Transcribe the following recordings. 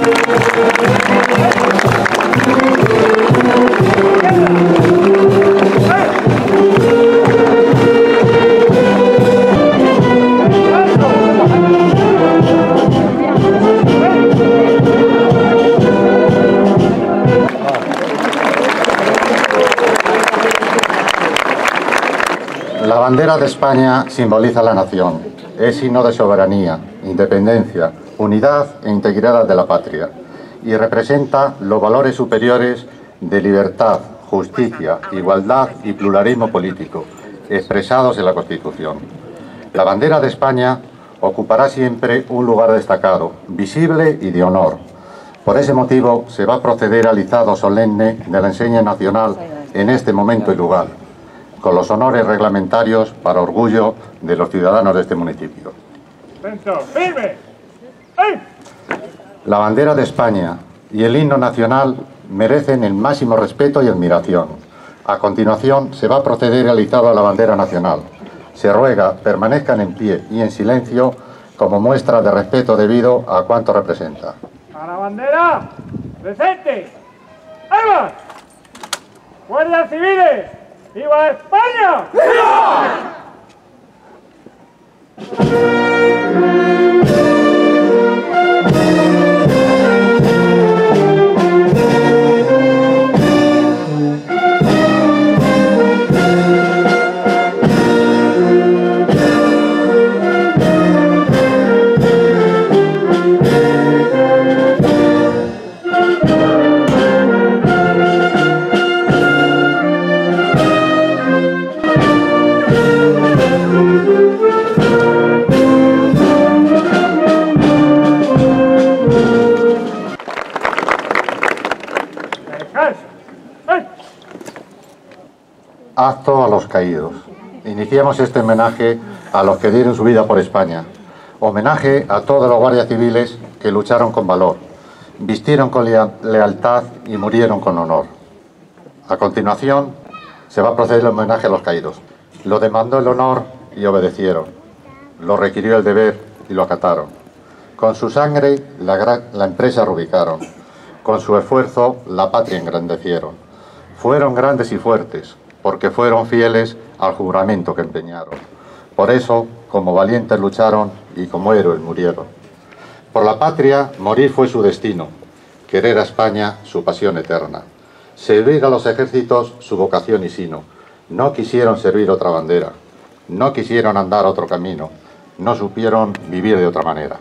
La bandera de España simboliza la nación, es signo de soberanía, independencia, unidad e integridad de la patria y representa los valores superiores de libertad, justicia, igualdad y pluralismo político, expresados en la Constitución. La bandera de España ocupará siempre un lugar destacado, visible y de honor. Por ese motivo se va a proceder al izado solemne de la enseña nacional en este momento y lugar, con los honores reglamentarios para orgullo de los ciudadanos de este municipio. La bandera de España y el himno nacional merecen el máximo respeto y admiración. A continuación se va a proceder al izado a la bandera nacional. Se ruega permanezcan en pie y en silencio como muestra de respeto debido a cuanto representa. ¡A la bandera! ¡Presente! ¡Armas! ¡Guardias civiles! ¡Viva España! ¡Viva! Acto a los caídos. Iniciamos este homenaje a los que dieron su vida por España. Homenaje a todos los guardias civiles que lucharon con valor, vistieron con lealtad y murieron con honor. A continuación, se va a proceder el homenaje a los caídos. Lo demandó el honor y obedecieron. Lo requirió el deber y lo acataron. Con su sangre la empresa reubicaron. Con su esfuerzo la patria engrandecieron. Fueron grandes y fuertes, porque fueron fieles al juramento que empeñaron. Por eso, como valientes lucharon y como héroes murieron. Por la patria, morir fue su destino, querer a España su pasión eterna. Servir a los ejércitos su vocación y sino. No quisieron servir otra bandera, no quisieron andar otro camino, no supieron vivir de otra manera.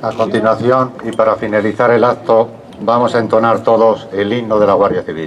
A continuación, y para finalizar el acto, vamos a entonar todos el himno de la Guardia Civil.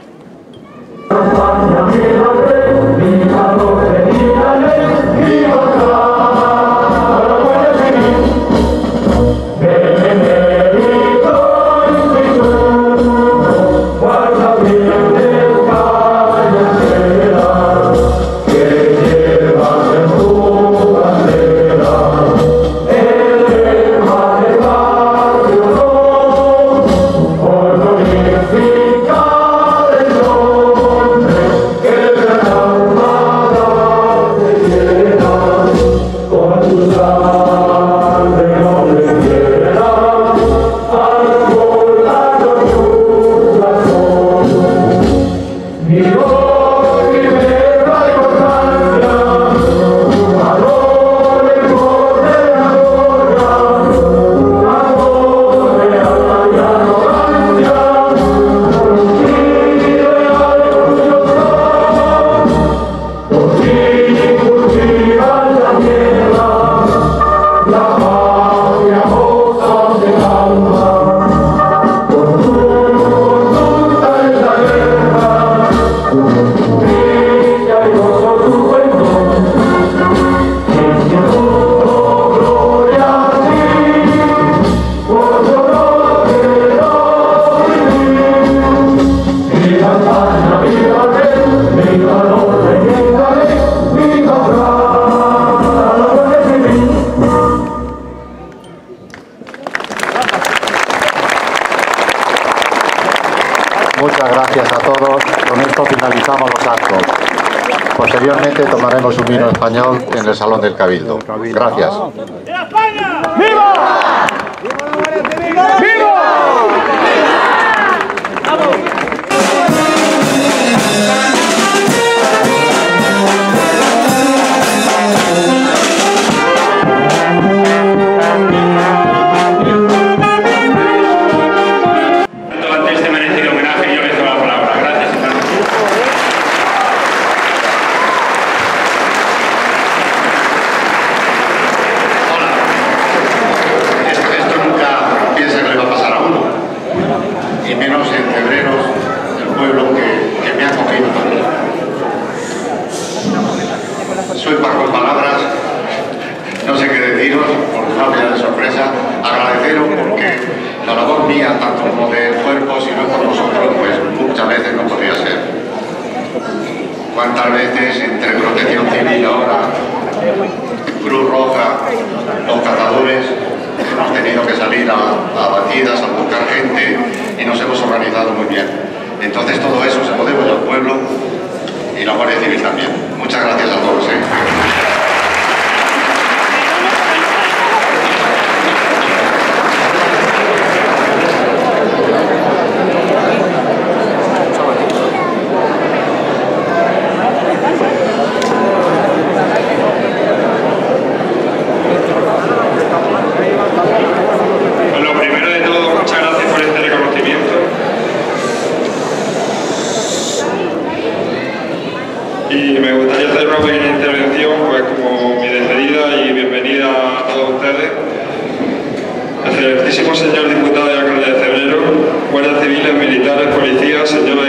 Muchas gracias a todos. Con esto finalizamos los actos. Posteriormente tomaremos un vino español en el Salón del Cabildo. Gracias. ¡Viva España! ¡Viva! ¡Viva! ¡Viva! Soy con palabras, no sé qué deciros, por una vida de sorpresa, agradeceros porque la labor mía, tanto como de cuerpo, si no por vosotros, pues muchas veces no podría ser. ¿Cuántas veces entre Protección Civil ahora, Cruz Roja, los cazadores, hemos tenido que salir a batidas, a buscar gente y nos hemos organizado muy bien? Entonces todo eso se lo debo al pueblo y la Guardia Civil también. Muchas gracias a todos. Lo primero de todo, muchas gracias por este reconocimiento. Y me gustaría hacer una pequeña intervención, pues como mi despedida y bienvenida a todos ustedes. Excelentísimo señor diputado y alcalde de Cebrero, guardias civiles, militares, policías, señoras